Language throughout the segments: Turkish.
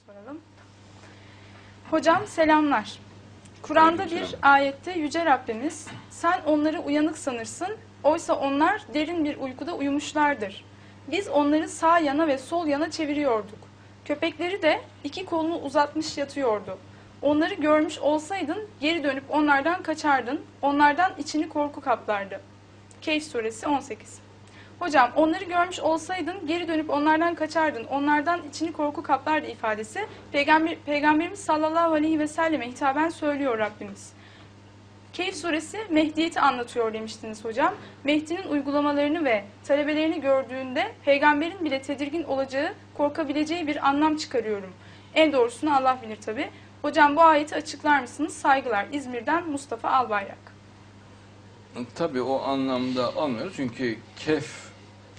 soralım. Hocam selamlar. Kur'an'da bir ayette Yüce Rabbimiz, sen onları uyanık sanırsın, oysa onlar derin bir uykuda uyumuşlardır. Biz onları sağ yana ve sol yana çeviriyorduk. Köpekleri de iki kolunu uzatmış yatıyordu. Onları görmüş olsaydın geri dönüp onlardan kaçardın, onlardan içini korku kaplardı. Kehf suresi 18. Hocam onları görmüş olsaydın geri dönüp onlardan kaçardın, onlardan içini korku kaplardı ifadesi Peygamberimiz sallallahu aleyhi ve selleme hitaben söylüyor Rabbimiz. Kehf suresi Mehdiyeti anlatıyor demiştiniz hocam. Mehdi'nin uygulamalarını ve talebelerini gördüğünde peygamberin bile tedirgin olacağı, korkabileceği bir anlam çıkarıyorum. En doğrusunu Allah bilir tabi. Hocam bu ayeti açıklar mısınız? Saygılar. İzmir'den Mustafa Albayrak. Tabii o anlamda almıyoruz çünkü Kehf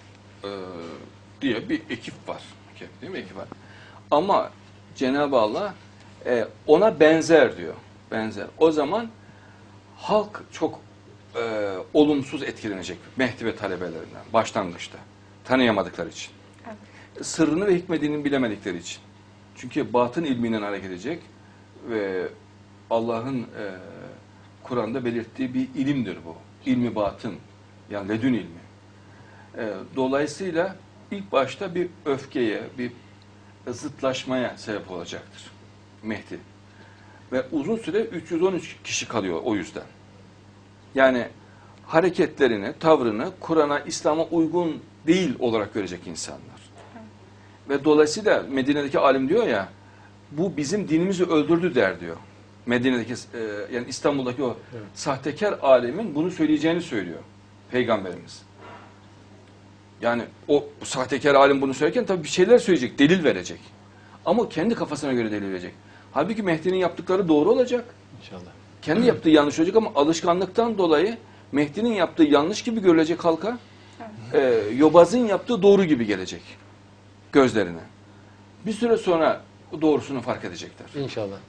diye bir ekip var. Kehf değil mi? Ekip var. Ama Cenab-ı Allah ona benzer diyor. Benzer. O zaman halk çok olumsuz etkilenecek Mehdi ve talebelerinden başlangıçta. Tanıyamadıkları için. Evet. Sırrını ve hikmetini bilemedikleri için. Çünkü batın ilminden hareket edecek ve Allah'ın Kur'an'da belirttiği bir ilimdir bu. İlmi batın, yani ledün ilmi. Dolayısıyla ilk başta bir öfkeye, bir zıtlaşmaya sebep olacaktır Mehdi. Ve uzun süre 313 kişi kalıyor o yüzden. Yani hareketlerini, tavrını Kur'an'a, İslam'a uygun değil olarak görecek insanlar. Ve dolayısıyla Medine'deki alim diyor ya, bu bizim dinimizi öldürdü der diyor. Medine'deki yani İstanbul'daki o sahtekar alemin bunu söyleyeceğini söylüyor Peygamberimiz. Yani o sahtekar alim bunu söylerken tabii bir şeyler söyleyecek, delil verecek. Ama kendi kafasına göre delil verecek. Halbuki Mehdi'nin yaptıkları doğru olacak. İnşallah. Kendi yaptığı yanlış olacak ama alışkanlıktan dolayı Mehdi'nin yaptığı yanlış gibi görülecek halka, yobazın yaptığı doğru gibi gelecek gözlerine. Bir süre sonra doğrusunu fark edecekler. İnşallah.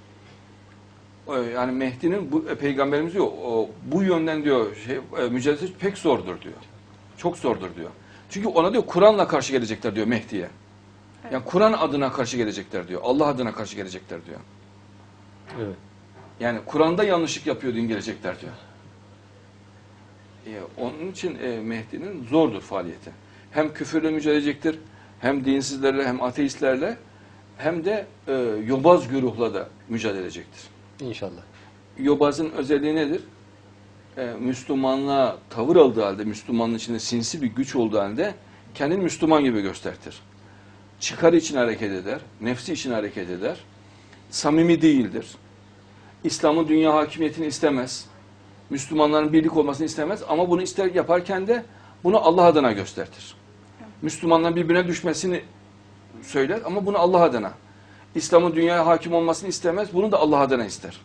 Yani Mehdi'nin Peygamberimiz diyor, bu yönden diyor mücadelesi pek zordur diyor. Çok zordur diyor. Çünkü ona diyor Kur'an'la karşı gelecekler diyor Mehdi'ye. Yani Kur'an adına karşı gelecekler diyor. Allah adına karşı gelecekler diyor. Evet. Yani Kur'an'da yanlışlık yapıyor diye gelecekler diyor. Onun için Mehdi'nin zordur faaliyeti. Hem küfürle mücadele edecektir, hem dinsizlerle, hem ateistlerle, hem de yobaz güruhla da mücadele edecektir. İnşallah. Yobazın özelliği nedir? Müslümanlığa tavır aldığı halde, Müslümanın içinde sinsi bir güç olduğu halde kendini Müslüman gibi göstertir. Çıkar için hareket eder, nefsi için hareket eder, samimi değildir. İslam'ın dünya hakimiyetini istemez, Müslümanların birlik olmasını istemez ama bunu yaparken de bunu Allah adına göstertir. Müslümanların birbirine düşmesini söyler ama bunu Allah adına. İslam'ın dünyaya hakim olmasını istemez, bunu da Allah adına ister.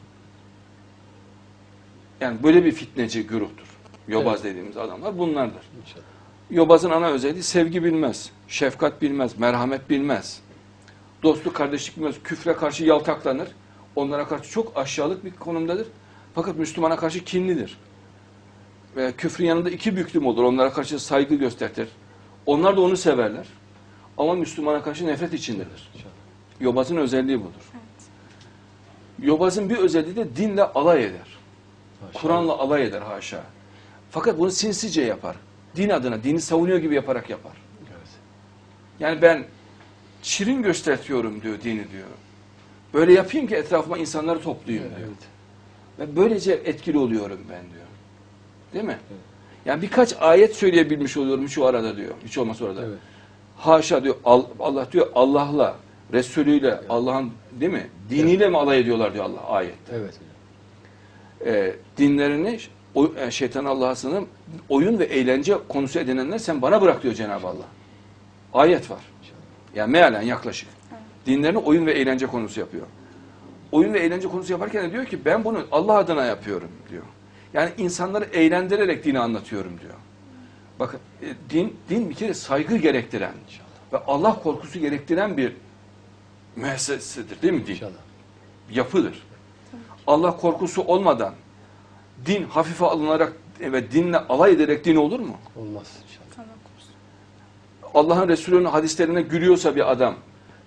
Yani böyle bir fitneci güruhtur. Yobaz dediğimiz adamlar bunlardır. İnşallah. Yobazın ana özelliği sevgi bilmez, şefkat bilmez, merhamet bilmez. Dostluk, kardeşlik bilmez, küfre karşı yaltaklanır. Onlara karşı çok aşağılık bir konumdadır. Fakat Müslümana karşı kinlidir. Ve küfrün yanında iki büklüm olur. Onlara karşı saygı gösterir. Onlar da onu severler. Ama Müslümana karşı nefret içindedir. Yobazın özelliği budur. Evet. Yobazın bir özelliği de dinle alay eder. Kur'an'la alay eder haşa. Fakat bunu sinsice yapar. Din adına, dini savunuyor gibi yaparak yapar. Evet. Yani ben şirin göstertiyorum diyor dini diyor. Böyle yapayım ki etrafıma insanları toplayayım diyor. Evet. Ve böylece etkili oluyorum ben diyor. Değil mi? Evet. Yani birkaç ayet söyleyebilmiş oluyorum şu arada diyor. Hiç olmazsa orada. Evet. Haşa diyor Allah diyor Allah'la, Resulüyle, evet. Allah'ın değil mi? Diniyle mi alay ediyorlar diyor Allah ayette. Evet. Dinlerini şeytan Allah'a sığınıp oyun ve eğlence konusu edinenler sen bana bırak diyor Cenab-ı Allah. Ayet var. Yani mealen yaklaşık. Evet. Dinlerini oyun ve eğlence konusu yapıyor. Oyun ve eğlence konusu yaparken de diyor ki ben bunu Allah adına yapıyorum diyor. Yani insanları eğlendirerek dini anlatıyorum diyor. Bakın din bir kere saygı gerektiren ve Allah korkusu gerektiren bir müessesedir değil mi din? İnşallah. Yapıdır. Allah korkusu olmadan din hafife alınarak ve dinle alay ederek din olur mu? Olmaz inşallah. Allah'ın Resulü'nün hadislerine gülüyorsa bir adam,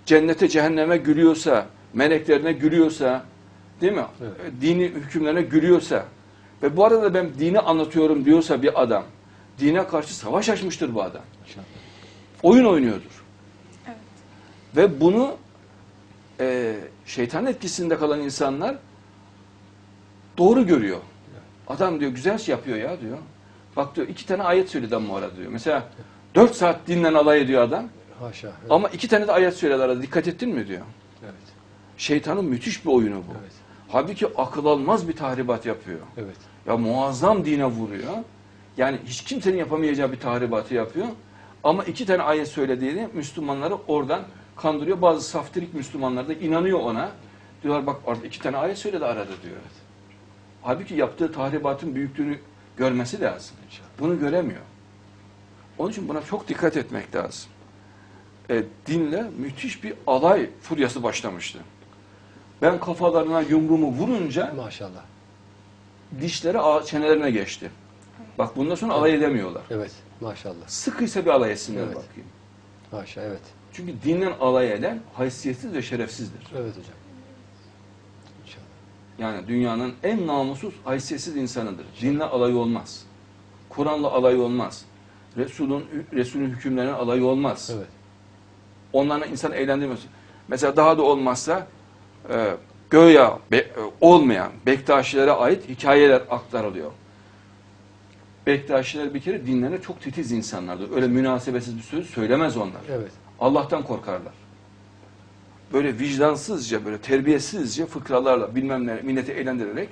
cennete cehenneme gülüyorsa, meleklerine gülüyorsa, değil mi? Evet. Dini hükümlerine gülüyorsa ve bu arada ben dini anlatıyorum diyorsa bir adam, dine karşı savaş açmıştır bu adam. İnşallah. Oyun oynuyordur. Evet. Ve bunu şeytan etkisinde kalan insanlar doğru görüyor. Adam diyor güzel şey yapıyor ya diyor. Bak diyor 2 tane ayet söyledi ama orada diyor. Mesela 4 saat dinlen alay ediyor adam. Haşa. Evet. Ama 2 tane de ayet söyledi arada. Dikkat ettin mi diyor. Evet. Şeytanın müthiş bir oyunu bu. Evet. Halbuki akıl almaz bir tahribat yapıyor. Evet. Ya muazzam dine vuruyor. Yani hiç kimsenin yapamayacağı bir tahribatı yapıyor. Ama 2 tane ayet söylediğini Müslümanları oradan kandırıyor. Bazı saftirik Müslümanlar da inanıyor ona. Diyorlar bak orada 2 tane ayet söyledi arada diyor. Halbuki yaptığı tahribatın büyüklüğünü görmesi lazım. Bunu göremiyor. Onun için buna çok dikkat etmek lazım. Dinle müthiş bir alay furyası başlamıştı. Ben kafalarına yumruğumu vurunca Maşallah. dişleri çenelerine geçti. Bak bundan sonra alay edemiyorlar. Evet. Maşallah. Sıkıysa bir alay etsinler Evet. bakayım. Haşa. Evet. Çünkü dinle alay eden haysiyetsiz ve şerefsizdir. Evet hocam. İnşallah. Yani dünyanın en namussuz, haysiyetsiz insanıdır. Dinle alay olmaz. Kur'an'la alay olmaz. Resul'ün hükümlerine alay olmaz. Evet. Onlarla insan eğlendirmez. Mesela daha da olmazsa göya olmayan Bektaşilere ait hikayeler aktarılıyor. Bektaşiler bir kere dinlerine çok titiz insanlardır. Öyle münasebetsiz bir söz söylemez onlar. Evet. Allah'tan korkarlar. Böyle vicdansızca, böyle terbiyesizce fıkralarla bilmem ne milleti eğlendirerek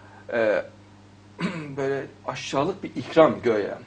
böyle aşağılık bir ikram göğe.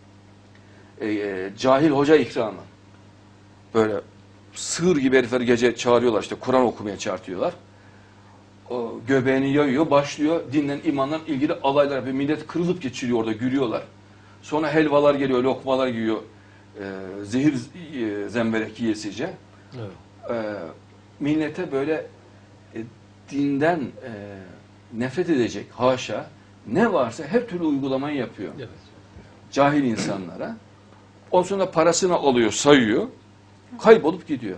Cahil hoca ikramı. Böyle sığır gibi herifleri gece çağırıyorlar işte Kur'an okumaya çağırtıyorlar. O göbeğini yayıyor, başlıyor dinlen imanla ilgili alaylar yapıyor. Millet kırılıp geçiriyor orada, gülüyorlar. Sonra helvalar geliyor, lokmalar yiyor. Zehir zemberek yiyesice. Evet. Millete böyle dinden nefret edecek haşa ne varsa her türlü uygulamayı yapıyor. Evet. Cahil insanlara. Ondan sonra parasını alıyor, sayıyor. Kaybolup gidiyor.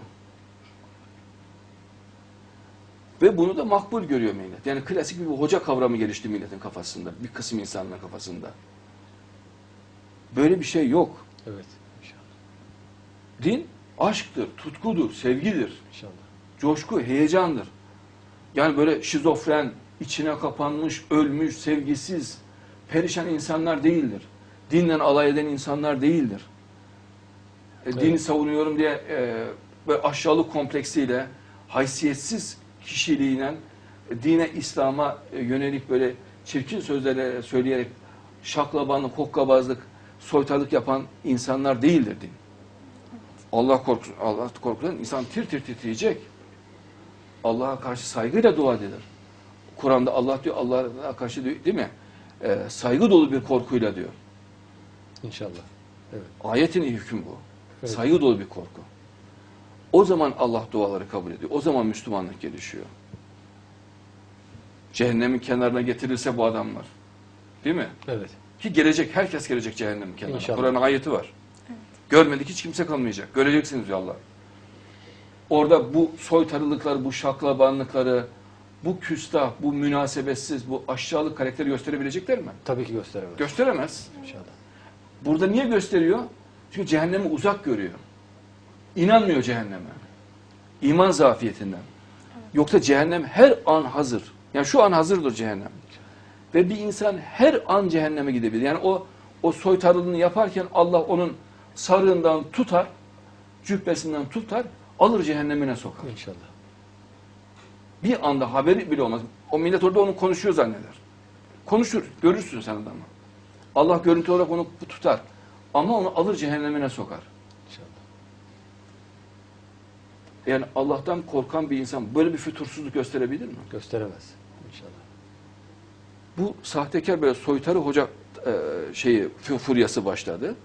Ve bunu da makbul görüyor millet. Yani klasik bir hoca kavramı gelişti milletin kafasında. Bir kısım insanların kafasında. Böyle bir şey yok. Evet. İnşallah. Din aşktır, tutkudur, sevgidir. İnşallah. Coşku, heyecandır. Yani böyle şizofren, içine kapanmış, ölmüş, sevgisiz, perişan insanlar değildir. Dinle alay eden insanlar değildir. Dini Evet. savunuyorum diye böyle aşağılık kompleksiyle, haysiyetsiz kişiliğiyle dine, İslam'a yönelik böyle çirkin sözler söyleyerek şaklabanlık, hokkabazlık, soytarılık yapan insanlar değildir din. Allah korkudan insan tir tir titreyecek. Allah'a karşı saygıyla dua edilir. Kur'an'da Allah diyor, Allah'a karşı diyor, değil mi? Saygı dolu bir korkuyla diyor. İnşallah. Evet. Ayetin hükmü bu. Evet. Saygı dolu bir korku. O zaman Allah duaları kabul ediyor. O zaman Müslümanlık gelişiyor. Cehennemin kenarına getirilse bu adamlar. Değil mi? Evet. Ki gelecek, herkes gelecek cehennemin kenarına. İnşallah. Kur'an'ın ayeti var. Görmedik hiç kimse kalmayacak. Göreceksiniz diyor Allah. Orada bu soytarılıklar, bu şaklabanlıkları, bu küstah, bu münasebetsiz, bu aşağılık karakteri gösterebilecekler mi? Tabii ki gösteremez. Gösteremez. İnşallah. Burada niye gösteriyor? Çünkü cehennemi uzak görüyor. İnanmıyor cehenneme. İman zafiyetinden. Yoksa cehennem her an hazır. Yani şu an hazırdır cehennem. Ve bir insan her an cehenneme gidebilir. Yani o soytarılığını yaparken Allah onun sarığından tutar, cübbesinden tutar, alır cehennemine sokar. İnşallah. Bir anda haberi bile olmaz. O millet orada onu konuşuyor zanneder. Konuşur, görürsün sen adamı. Allah görüntü olarak onu tutar. Ama onu alır cehennemine sokar. İnşallah. Yani Allah'tan korkan bir insan böyle bir fütursuzluk gösterebilir mi? Gösteremez. İnşallah. Bu sahtekar böyle soytarı hoca furyası başladı.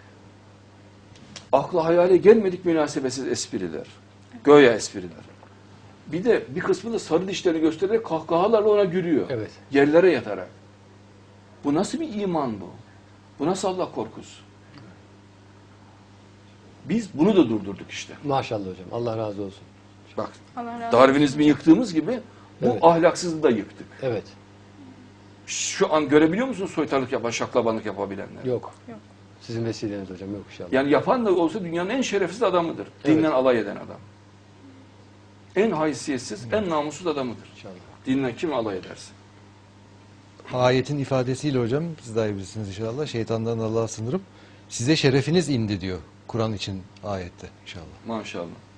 Akla hayale gelmedik münasebesiz espriler. Göya espriler. Bir de bir kısmı da sarı dişlerini göstererek kahkahalarla ona gülüyor. Evet. Yerlere yatarak. Bu nasıl bir iman bu? Bu nasıl Allah korkusu? Biz bunu da durdurduk işte. Maşallah hocam. Allah razı olsun. Bak, Allah razı olsun. Darwinizmi yıktığımız gibi bu Evet. ahlaksızlığı da yıktık. Evet. Şu an görebiliyor musunuz soytarılık yapan, şaklabanlık yapabilenler? Yok. Yok. Sizin vesileniz hocam yok inşallah. Yani yapan da olsa dünyanın en şerefsiz adamıdır. Evet. Dinle alay eden adam. En haysiyetsiz, en namussuz adamıdır. İnşallah. Dinle kim alay ederse. Ayetin ifadesiyle hocam, siz daha iyi bilirsiniz inşallah. Şeytandan Allah'a sığınırım. Size şerefiniz indi diyor Kur'an için ayette inşallah. Maşallah.